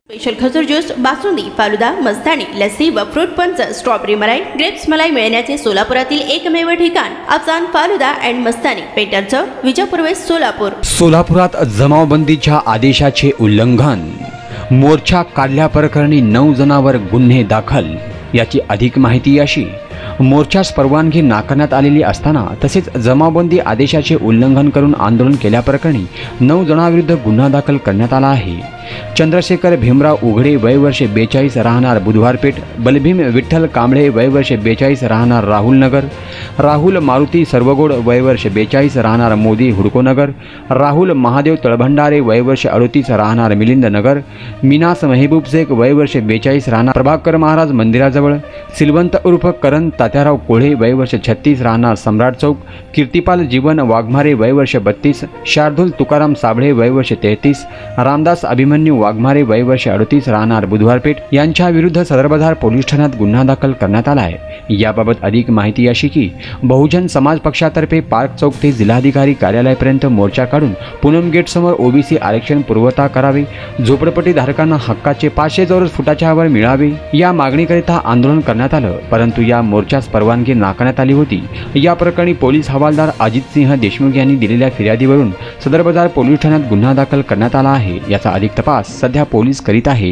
Special खजूर juice, basundi, falooda, mastani, lassi व fruit punch, strawberry malai, grapes मलाई मिळण्याचे सोलापुरातील एकमेव ठिकाण Afjan Falooda and Mastani, painter Chowk, Vijapur west, Solapur. सोलापुरात जमावबंदीच्या आदेशाचे उल्लंघन, मोर्चा काढल्याप्रकरणी 9 जणांवर गुन्हे दाखल। याची अधिक माहिती अशी, मोर्चास परवानगी नाकारण्यात आलेली असताना तसेच जमावबंदी आदेशाचे उल्लंघन करून आंदोलन केल्याप्रकरणी 9 जणांविरुद्ध गुन्हा दाखल करण्यात आला आहे। चंद्रशेखर भीमराव उघडे वय वर्ष 42 राहणार बुधवारपेठ, बलभीम विठ्ठल कांबळे वय वर्ष 42 राहणार राहुल नगर, राहुल मारुती सर्वगोड वय वर्ष 42 राहणार मोदी हुडको नगर, राहुल महादेव तळभंडारे वय वर्ष 38 राहणार मिलिंद नगर, मिनास महबूब शेख वय वर्ष 42 राहणार प्रभाकर महाराज मंदिराजवळ, सिलवंत उर्फ करण तात्याराव कोळे वय वर्ष 36 राहणार सम्राट चौक, कीर्तिपाल जीवन वाघमारे वय वर्ष 32, शार्दूल तुकाराम साबळे वय वर्ष 33, रामदास अभिमन्यू वाघमारे वय वर्ष 38 राहणार बुधवारपेठ यांच्या विरुद्ध सदर बाजार पोलीस ठाण्यात गुन्हा दाखल करण्यात आला आहे। याबाबत अधिक माहिती अशी की, बहुजन समाज पक्षातर्फे पार्क चौक ते जिल्हाधिकारी कार्यालयापर्यंत मोर्चा काढून पूनम गेट समोर ओबीसी आरक्षण पूर्वता करावे, झोपडपट्टी धारकांना हक्काचे 500 चौरस फुटाच्या वर मिळावे या मागणीकरिता आंदोलन करण्यात आलं, परंतु या मोर्चास परवानगी नाकारण्यात आली होती। या प्रकरणी पोलीस हवालदार अजित सिंह देशमुख यांनी दिलेल्या फिर्यादीवरून सदर बाजार पोलीस ठाण्यात गुन्हा दाखल करण्यात आला आहे। याचा अधिक तपास सध्या पोलीस करीत आहेत।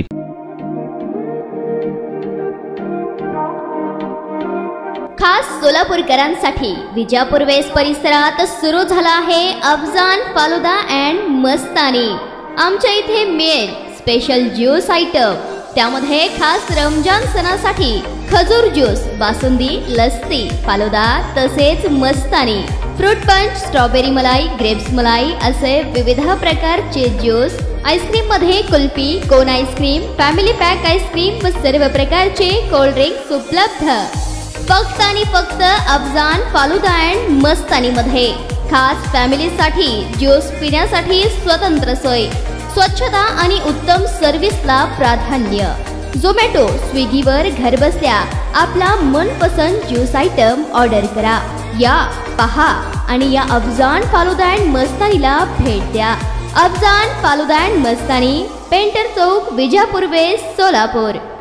खास सोलापूरकरांसाठी विजापूर वेस्ट परिसरात सुरू झाला आहे अफजान फालुदा अँड मस्तानी। आमच्या इथे मिळेल स्पेशल ज्यूस आयटम, त्यामध्ये खास रमजान सणासाठी खजूर ज्यूस, बासुंदी, लस्सी, फालुदा तसेच mastani, fruit punch, strawberry malai, grapes malai असे विविध प्रकारचे ज्यूस, आईस्क्रीम मध्ये kulfi, cone ice cream, family pack ice cream व सर्व प्रकारचे कोल्ड ड्रिंक्स उपलब्ध फक्त आणि फक्त अफजान फालुदा अँड मस्तानी मध्ये। खास फॅमिलीसाठी ज्यूस पिण्यासाठी स्वतंत्र सोय, स्वच्छता आणि उत्तम सर्व्हिसला प्राधान्य। झोमॅटो, स्विगीवर घरबसल्या आपला मनपसंत ज्यूस आयटम ऑर्डर करा, या पहा आणि या अफजान फालुदा अँड मस्तानीला भेट द्या। Afjan Falooda and Mastani, painter Chowk, Vijapur west, Solapur.